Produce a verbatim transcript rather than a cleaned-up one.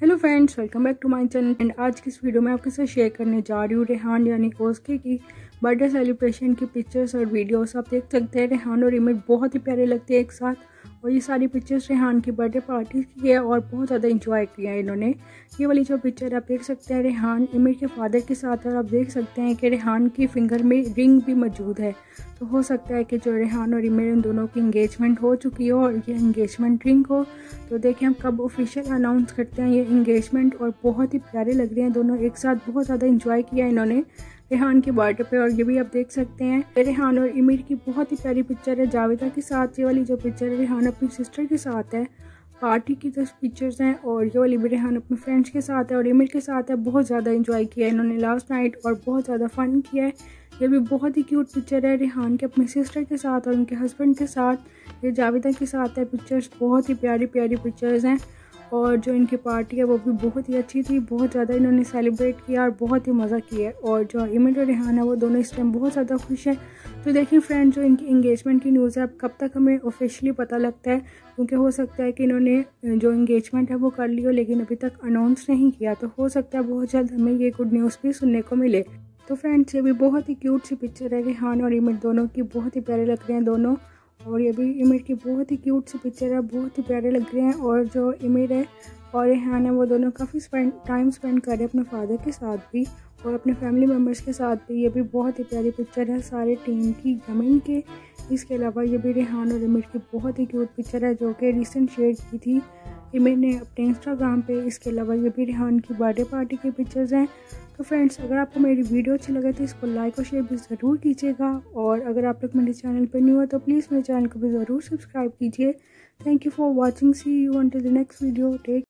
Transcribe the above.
Hello friends, welcome back to my channel. And आज की इस वीडियो में आपके साथ शेयर करने जा रही हूँ रेहान यानी ओस्के की बर्थडे सेलिब्रेशन की पिक्चर्स और वीडियोस। आप देख सकते हैं रेहान और इमिर बहुत ही प्यारे लगते हैं एक साथ। और ये सारी पिक्चर्स रेहान की बर्थडे पार्टी की है और बहुत ज़्यादा इंजॉय किया है इन्होंने। ये वाली जो पिक्चर आप देख सकते हैं रेहान इमिर के फादर के साथ, और आप देख सकते हैं कि रेहान की फिंगर में रिंग भी मौजूद है। तो हो सकता है कि जो रेहान और इमिर इन दोनों की इंगेजमेंट हो चुकी हो और ये इंगेजमेंट रिंग हो। तो देखिए हम कब ऑफिशियल अनाउंस करते हैं ये इंगेजमेंट। और बहुत ही प्यारे लग रहे हैं दोनों एक साथ, बहुत ज़्यादा इंजॉय किया इन्होंने रेहान की बर्थडे पे। और ये भी आप देख सकते हैं रेहान और इमिर की बहुत ही प्यारी पिक्चर है जावेदा के साथ। ये वाली जो पिक्चर है रेहान अपनी सिस्टर के साथ है, पार्टी की जो पिक्चर्स हैं। और ये वाली भी रेहान अपने फ्रेंड्स के साथ है और इमिर के साथ है। बहुत ज़्यादा इंजॉय किया इन्होंने लास्ट नाइट और बहुत ज़्यादा फन किया है। ये भी बहुत ही क्यूट पिक्चर है रेहान के अपने सिस्टर के साथ और उनके हस्बैंड के साथ। ये जावेदा के साथ है पिक्चर्स, बहुत ही प्यारी प्यारी पिक्चर्स हैं। और जो इनकी पार्टी है वो भी बहुत ही अच्छी थी, बहुत ज़्यादा इन्होंने सेलिब्रेट किया और बहुत ही मज़ा किया है। और जो इमिर और रेहान है वो दोनों इस टाइम बहुत ज़्यादा खुश हैं। तो देखिए फ्रेंड, जो इनकी इंगेजमेंट की न्यूज़ है अब कब तक हमें ऑफिशियली पता लगता है, क्योंकि हो सकता है कि इन्होंने जो इंगेजमेंट है वो कर ली हो लेकिन अभी तक अनाउंस नहीं किया। तो हो सकता है बहुत जल्द हमें ये गुड न्यूज़ भी सुनने को मिले। तो फ्रेंड्स, ये भी बहुत ही क्यूट सी पिक्चर है रेहान और इमिर दोनों की, बहुत ही प्यारे लग रहे हैं दोनों। और ये भी इमिर की बहुत ही क्यूट सी पिक्चर है, बहुत ही प्यारे लग रहे हैं। और जो इमिर है और रेहान है वो दोनों काफ़ी स्पेंड टाइम स्पेंड कर रहे हैं अपने फादर के साथ भी और अपने फैमिली मेम्बर्स के साथ भी। ये भी बहुत ही प्यारी पिक्चर है सारे टीम की जमीन के। इसके अलावा ये भी रेहान और इमिर की बहुत ही क्यूट पिक्चर है जो कि रिसेंट शेयर की थी इमिर ने अपने इंस्टाग्राम पे। इसके अलावा ये भी रेहान की बर्थडे पार्टी की पिक्चर्स हैं। तो फ्रेंड्स, अगर आपको मेरी वीडियो अच्छी लगे तो इसको लाइक और शेयर भी ज़रूर कीजिएगा। और अगर आप लोग मेरे चैनल पर न्यू हो तो प्लीज़ मेरे चैनल को भी ज़रूर सब्सक्राइब कीजिए। Thank you for watching, see you until the next video. Take